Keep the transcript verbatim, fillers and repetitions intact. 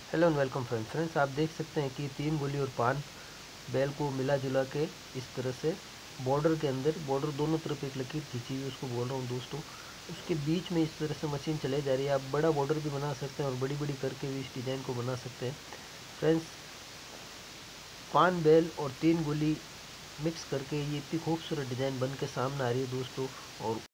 Hello and welcome friends friends आप देख सकते हैं कि तीन गोली और पान बैल को मिला जुला के इस तरह से बॉर्डर के अंदर, बॉर्डर दोनों तरफ एक लकीर खींची हुई, उसको बोल रहा हूँ दोस्तों, उसके बीच में इस तरह से मशीन चलाई जा रही है। आप बड़ा बॉर्डर भी बना सकते हैं और बड़ी बड़ी करके भी इस डिज़ाइन को बना सकते हैं। फ्रेंड्स, पान बैल और तीन गोली मिक्स करके ये इतनी खूबसूरत डिज़ाइन बन के सामने आ रही है दोस्तों। और